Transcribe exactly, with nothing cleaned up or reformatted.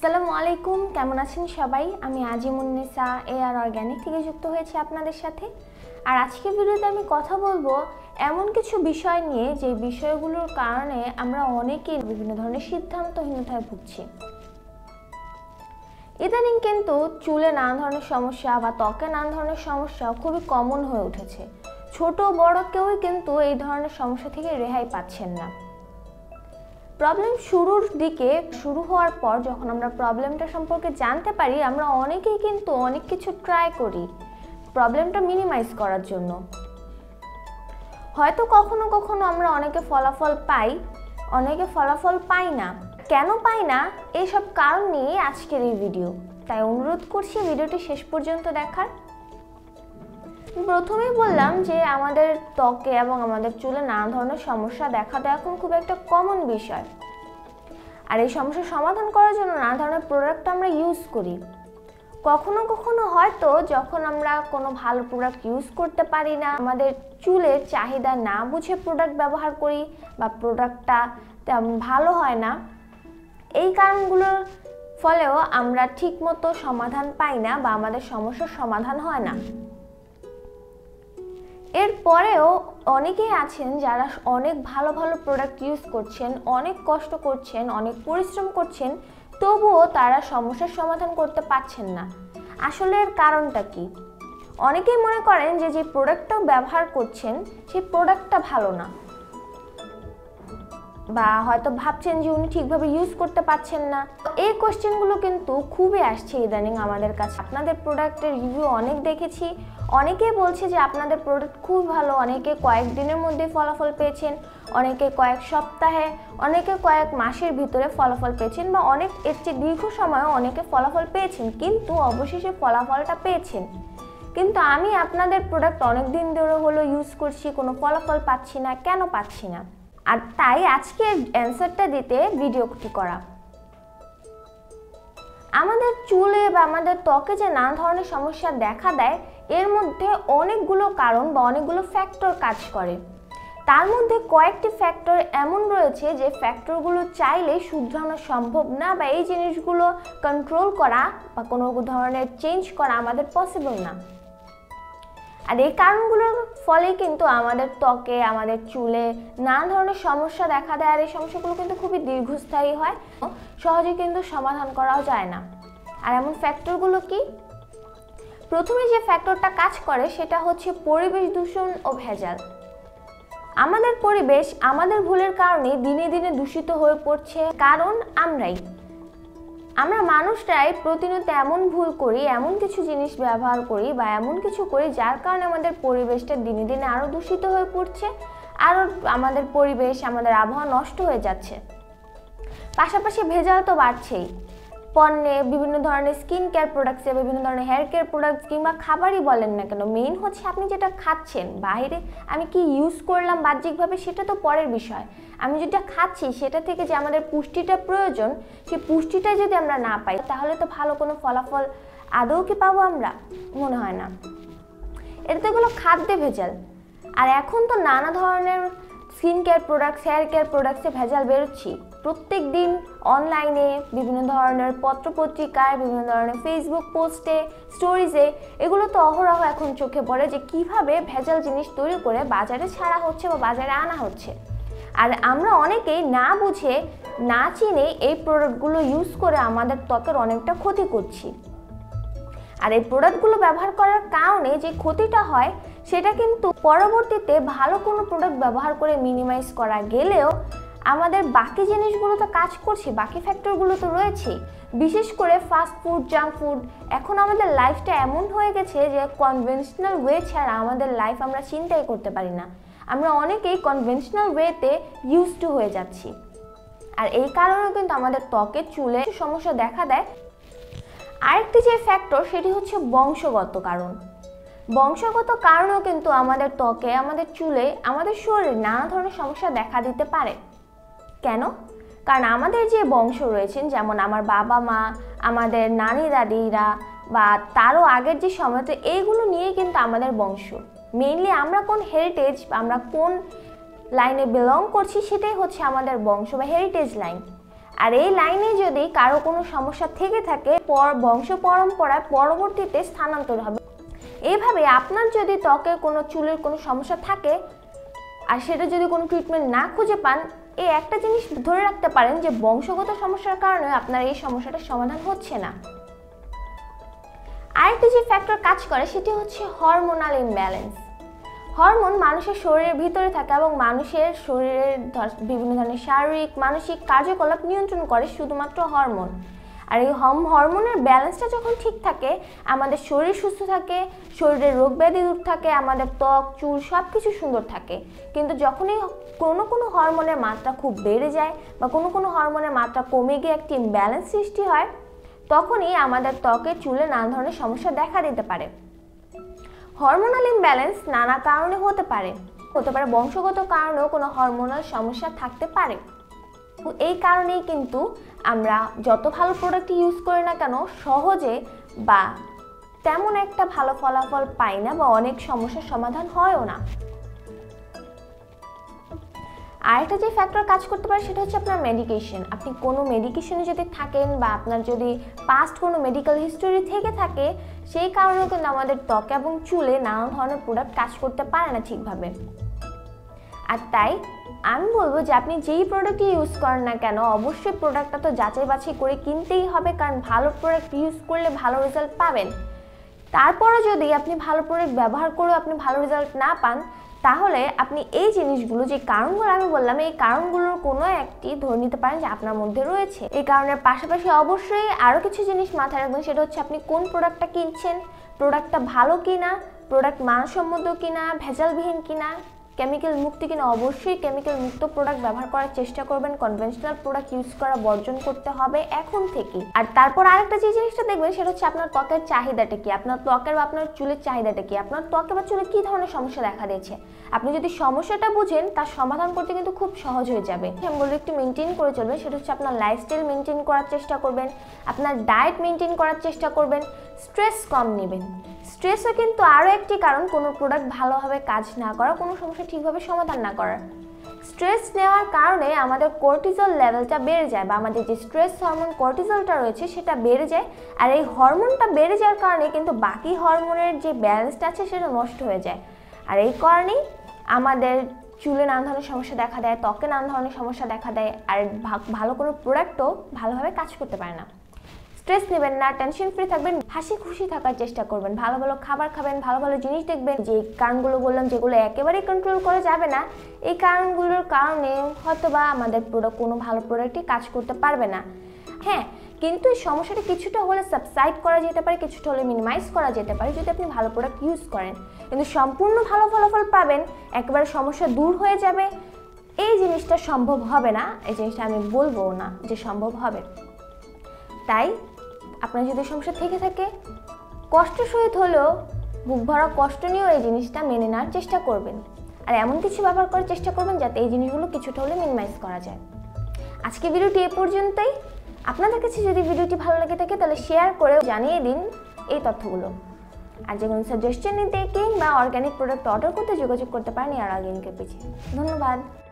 আসসালামু আলাইকুম, কেমন আছেন সবাই? আমি আজিমুন্নেসা এআর অর্গানিক থেকে যুক্ত হয়েছি আপনাদের সাথে। আর আজকের ভিডিওতে আমি কথা বলবো এমন কিছু বিষয় নিয়ে যে বিষয়গুলোর কারণে আমরা অনেকেই বিভিন্ন ধরনের সিদ্ধান্তহীনতায় ভুগছি। ইদানিং কিন্তু চুলে নানা ধরনের সমস্যা বা ত্বকে নানা ধরনের সমস্যা খুবই কমন হয়ে উঠেছে। ছোট বড় কেউই কিন্তু এই ধরনের সমস্যা থেকে রেহাই পাচ্ছেন না। প্রবলেম শুরুর দিকে শুরু হওয়ার পর যখন আমরা প্রবলেমটা সম্পর্কে জানতে পারি, আমরা অনেকেই কিন্তু অনেক কিছু ট্রাই করি প্রবলেমটা মিনিমাইজ করার জন্য। হয়তো কখনো কখনো আমরা অনেকে ফলাফল পাই, অনেকে ফলাফল পাই না। কেন পাই না এইসব কারণ নিয়ে আজকের এই ভিডিও, তাই অনুরোধ করছি ভিডিওটি শেষ পর্যন্ত দেখার। প্রথমেই বললাম যে আমাদের ত্বকে এবং আমাদের চুলে নানা ধরনের সমস্যা দেখা দেয় এখন খুব একটা কমন বিষয়। আর এই সমস্যার সমাধান করার জন্য নানা ধরনের প্রোডাক্ট আমরা ইউজ করি। কখনো কখনো হয়তো যখন আমরা কোনো ভালো প্রোডাক্ট ইউজ করতে পারি না, আমাদের চুলের চাহিদা না বুঝে প্রোডাক্ট ব্যবহার করি বা প্রোডাক্টটা তেমন ভালো হয় না, এই কারণগুলোর ফলেও আমরা ঠিকমতো সমাধান পাই না বা আমাদের সমস্যার সমাধান হয় না। এরপরেও অনেকেই আছেন যারা অনেক ভালো ভালো প্রোডাক্ট ইউজ করছেন, অনেক কষ্ট করছেন, অনেক পরিশ্রম করছেন, তবুও তারা সমস্যার সমাধান করতে পারছেন না। আসলে এর কারণটা কি? অনেকেই মনে করেন যে যে প্রোডাক্টটা ব্যবহার করছেন সেই প্রোডাক্টটা ভালো না, বা হয়তো ভাবছেন যে উনি ঠিকভাবে ইউজ করতে পারছেন না। এই কোশ্চেনগুলো কিন্তু খুবই আসছে ইদানিং আমাদের কাছে। আপনাদের প্রোডাক্টের রিভিউ অনেক দেখেছি, অনেকেই বলছে যে আপনাদের প্রোডাক্ট খুব ভালো, অনেকে কয়েকদিনের মধ্যে ফলাফল পেয়েছেন, অনেকে কয়েক সপ্তাহে, অনেকে কয়েক মাসের ভিতরে ফলাফল পেয়েছেন, বা অনেক এর চেয়ে দীর্ঘ সময়ও অনেকে ফলাফল পেয়েছেন, কিন্তু অবশেষে ফলাফলটা পেয়েছেন। কিন্তু আমি আপনাদের প্রোডাক্ট অনেক দিন ধরে হলো ইউজ করছি, কোনো ফলাফল পাচ্ছি না। কেন পাচ্ছি না? আর তাই আজকে অ্যান্সারটা দিতে ভিডিওটি করা। আমাদের চুলে বা আমাদের ত্বকে যে নানা ধরনের সমস্যা দেখা দেয়, এর মধ্যে অনেকগুলো কারণ বা অনেকগুলো ফ্যাক্টর কাজ করে। তার মধ্যে কয়েকটি ফ্যাক্টর এমন রয়েছে যে ফ্যাক্টরগুলো চাইলে শুধরানো সম্ভব না, বা এই জিনিসগুলো কন্ট্রোল করা বা কোনো ধরনের চেঞ্জ করা আমাদের পসিবল না। আর এই কারণগুলোর ফলে কিন্তু আমাদের ত্বকে, আমাদের চুলে নানা ধরনের সমস্যা দেখা দেয়। আর এই সমস্যাগুলো কিন্তু খুবই দীর্ঘস্থায়ী হয়, সহজে কিন্তু সমাধান করাও যায় না। আর এমন ফ্যাক্টরগুলো কি? প্রথমে যে ফ্যাক্টরটা কাজ করে সেটা হচ্ছে পরিবেশ দূষণ ও ভেজাল। আমাদের পরিবেশ আমাদের ভুলের কারণে দিনে দিনে দূষিত হয়ে পড়ছে, কারণ আমরাই আমরা মানুষরাই প্রতিনিয়ত এমন ভুল করি, এমন কিছু জিনিস ব্যবহার করি বা এমন কিছু করি যার কারণে আমাদের পরিবেশটা দিনে দিনে আরও দূষিত হয়ে পড়ছে, আরও আমাদের পরিবেশ, আমাদের আবহাওয়া নষ্ট হয়ে যাচ্ছে। পাশাপাশি ভেজাল তো বাড়ছেই। পণ্যে, বিভিন্ন ধরনের স্কিন কেয়ার প্রোডাক্টসে, বিভিন্ন ধরনের হেয়ার কেয়ার প্রোডাক্টস কিংবা খাবারই বলেন না কেন, মেইন হচ্ছে আপনি যেটা খাচ্ছেন। বাইরে আমি কি ইউজ করলাম বাহ্যিকভাবে সেটা তো পরের বিষয়, আমি যেটা খাচ্ছি সেটা থেকে যে আমাদের পুষ্টিটা প্রয়োজন, সেই পুষ্টিটা যদি আমরা না পাই তাহলে তো ভালো কোনো ফলাফল আদৌ কি পাবো আমরা? মনে হয় না। এটা তো এগুলো খাদ্যে ভেজাল। আর এখন তো নানা ধরনের skin care products, hair care প্রোডাক্টসে ভেজাল বেরোচ্ছি প্রত্যেক দিন অনলাইনে, বিভিন্ন ধরনের পত্রপত্রিকায়, বিভিন্ন ধরনের ফেসবুক পোস্টে, স্টোরিজে, এগুলো তো অহরহ এখন চোখে পড়ে যে কিভাবে ভেজাল জিনিস তৈরি করে বাজারে ছাড়া হচ্ছে বা বাজারে আনা হচ্ছে। আর আমরা অনেকেই না বুঝে, না চিনে এই প্রোডাক্টগুলো ইউজ করে আমাদের ত্বকের অনেকটা ক্ষতি করছি। আর এই প্রোডাক্টগুলো ব্যবহার করার কারণে যে ক্ষতিটা হয় সেটা কিন্তু পরবর্তীতে ভালো কোনো প্রোডাক্ট ব্যবহার করে মিনিমাইজ করা গেলেও আমাদের বাকি জিনিসগুলো তো কাজ করছে, বাকি ফ্যাক্টরগুলো তো রয়েছে। বিশেষ করে ফাস্ট ফুড, জাঙ্ক ফুড, এখন আমাদের লাইফটা এমন হয়ে গেছে যে কনভেনশনাল ওয়ে ছাড়া আমাদের লাইফ আমরা চিন্তাই করতে পারি না। আমরা অনেকেই কনভেনশনাল ওয়েতে ইউজ টু হয়ে যাচ্ছি। আর এই কারণেও কিন্তু আমাদের ত্বকে, চুলে সমস্যা দেখা দেয়। আরেকটি যে ফ্যাক্টর সেটি হচ্ছে বংশগত কারণ। বংশগত কারণেও কিন্তু আমাদের ত্বকে, আমাদের চুলে, আমাদের শরীরে নানা ধরনের সমস্যা দেখা দিতে পারে। কেন? কারণ আমাদের যে বংশ রয়েছেন, যেমন আমার বাবা মা, আমাদের নানি দাদিরা বা তারও আগের যে সময়তে, এইগুলো নিয়ে কিন্তু আমাদের বংশ। মেইনলি আমরা কোন হেরিটেজ, আমরা কোন লাইনে বিলং করছি সেটাই হচ্ছে আমাদের বংশ বা হেরিটেজ লাইন। আর এই লাইনে যদি কারো কোনো সমস্যা থেকে থাকে পর বংশ পরম্পরায় পরবর্তীতে স্থানান্তর হবে। এইভাবে আপনার যদি ত্বকে কোনো চুলের কোনো সমস্যা থাকে আর সেটা যদি কোনো ট্রিটমেন্ট না খুঁজে পান, এই একটা জিনিস ধরে রাখতে পারেন যে বংশগত সমস্যার কারণে আপনার এই সমস্যাটার সমাধান হচ্ছে না। আরেকটি যে ফ্যাক্টর কাজ করে সেটি হচ্ছে হরমোনাল ইমব্যালেন্স। হরমোন মানুষের শরীরের ভিতরে থাকে এবং মানুষের শরীরের বিভিন্ন ধরনের শারীরিক মানসিক কার্যকলাপ নিয়ন্ত্রণ করে শুধুমাত্র হরমোন। আর এই হরমোনের ব্যালেন্সটা যখন ঠিক থাকে, আমাদের শরীর সুস্থ থাকে, শরীরের রোগ ব্যাধি দূর থাকে, আমাদের ত্বক চুল সব কিছু সুন্দর থাকে। কিন্তু যখনই কোনো কোনো হরমোনের মাত্রা খুব বেড়ে যায় বা কোনো কোনো হরমোনের মাত্রা কমে গিয়ে একটি ইমব্যালেন্স সৃষ্টি হয়, তখনই আমাদের ত্বকে চুলে নানা ধরনের সমস্যা দেখা দিতে পারে। হরমোনাল ইমব্যালেন্স নানা কারণে হতে পারে হতে পারে বংশগত কারণেও কোনো হরমোনাল সমস্যা থাকতে পারে। এই কারণেই কিন্তু আমরা যত ভালো প্রোডাক্ট ইউজ করি না কেন সহজে বা তেমন একটা ভালো ফলাফল পাই না বা অনেক সমস্যার সমাধান হয়ও না। আরেকটা যে ফ্যাক্টর কাজ করতে পারে সেটা হচ্ছে আপনার মেডিকেশন। আপনি কোনো মেডিকেশনে যদি থাকেন বা আপনার যদি পাস্ট কোনো মেডিকেল হিস্টোরি থেকে থাকে, সেই কারণেও কিন্তু আমাদের ত্বকে এবং চুলে নানা ধরনের প্রোডাক্ট কাজ করতে পারে না ঠিকভাবে। আর তাই আমি বলবো যে আপনি যেই প্রোডাক্টই ইউজ করেন না কেন অবশ্যই প্রোডাক্টটা তো যাচাই বাছাই করে কিনতেই হবে, কারণ ভালো প্রোডাক্ট ইউজ করলে ভালো রেজাল্ট পাবেন। তারপরে যদি আপনি ভালো প্রোডাক্ট ব্যবহার করেও আপনি ভালো রেজাল্ট না পান, তাহলে আপনি এই জিনিসগুলো যে কারণগুলো আমি বললাম এই কারণগুলোর কোনো একটি ধরে নিতে পারেন যে আপনার মধ্যে রয়েছে। এই কারণের পাশাপাশি অবশ্যই আরও কিছু জিনিস মাথায় রাখবেন, সেটা হচ্ছে আপনি কোন প্রোডাক্টটা কিনছেন, প্রোডাক্টটা ভালো কিনা, প্রোডাক্ট মানসম্মত কিনা, ভেজালবিহীন কিনা, কেমিক্যাল মুক্ত কিনা। অবশ্যই কেমিক্যাল মুক্ত প্রোডাক্ট ব্যবহার করার চেষ্টা করবেন, কনভেনশনাল প্রোডাক্ট ইউজ করা বর্জন করতে হবে এখন থেকে। আর তারপর আরেকটা যে জিনিসটা দেখবেন সেটা হচ্ছে আপনার ত্বকের চাহিদাটা কি, আপনার ত্বকের বা আপনার চুলের চাহিদাটা কি, আপনার ত্বকে বা চুলে কী ধরনের সমস্যা দেখা দিয়েছে। আপনি যদি সমস্যাটা বুঝেন তার সমাধান করতে কিন্তু খুব সহজ হয়ে যাবে। আমগুলো একটু মেনটেন করে চলবেন, সেটা হচ্ছে আপনার লাইফস্টাইল মেনটেন করার চেষ্টা করবেন, আপনার ডায়েট মেনটেন করার চেষ্টা করবেন, স্ট্রেস কম নেবেন। স্ট্রেসও কিন্তু আরও একটি কারণ কোনো প্রোডাক্ট ভালোভাবে কাজ না করা, কোনো সমস্যা ঠিকভাবে সমাধান না করার। স্ট্রেস নেওয়ার কারণে আমাদের কর্টিজল লেভেলটা বেড়ে যায় বা আমাদের যে স্ট্রেস হরমোন কর্টিজলটা রয়েছে সেটা বেড়ে যায়। আর এই হরমোনটা বেড়ে যাওয়ার কারণে কিন্তু বাকি হরমোনের যে ব্যালেন্সটা আছে সেটা নষ্ট হয়ে যায়। আর এই কারণেই আমাদের চুলে নানা ধরনের সমস্যা দেখা দেয়, ত্বকে নানা ধরনের সমস্যা দেখা দেয়, আর ভালো কোনো প্রোডাক্টও ভালোভাবে কাজ করতে পারে না। স্ট্রেস নেবেন না, টেনশন ফ্রি থাকবেন, হাসি খুশি থাকার চেষ্টা করবেন, ভালো ভালো খাবার খাবেন, ভালো ভালো জিনিস দেখবেন। যে কারণগুলো বললাম যেগুলো একেবারেই কন্ট্রোল করা যাবে না, এই কারণগুলোর কারণে হয়তো বা আমাদের প্রোডাক্ট কোনো ভালো প্রোডাক্টই কাজ করতে পারবে না। হ্যাঁ, কিন্তু এই সমস্যাটা কিছুটা হলে সাবসাইড করা যেতে পারে, কিছুটা হলে মিনিমাইজ করা যেতে পারে যদি আপনি ভালো প্রোডাক্ট ইউজ করেন। কিন্তু সম্পূর্ণ ভালো ফলাফল পাবেন, একেবারে সমস্যা দূর হয়ে যাবে, এই জিনিসটা সম্ভব হবে না। এই জিনিসটা আমি বলবো না যে সম্ভব হবে। তাই আপনার যদি সমস্যা থেকে থাকে, কষ্ট সহিত হলেও বুক ভরা কষ্ট নিয়েও এই জিনিসটা মেনে নেওয়ার চেষ্টা করবেন, আর এমন কিছু ব্যবহার করার চেষ্টা করবেন যাতে এই জিনিসগুলো কিছুটা হলে মিনিমাইজ করা যায়। আজকে ভিডিওটি এ পর্যন্তই। আপনাদের কাছে যদি ভিডিওটি ভালো লাগে থাকে তাহলে শেয়ার করে জানিয়ে দিন এই তথ্যগুলো। আর যে কোনো সাজেশন নিতে কিংবা অর্গানিক প্রোডাক্ট অর্ডার করতে যোগাযোগ করতে পারেন এয়ার অর্গানিকের পেজে। ধন্যবাদ।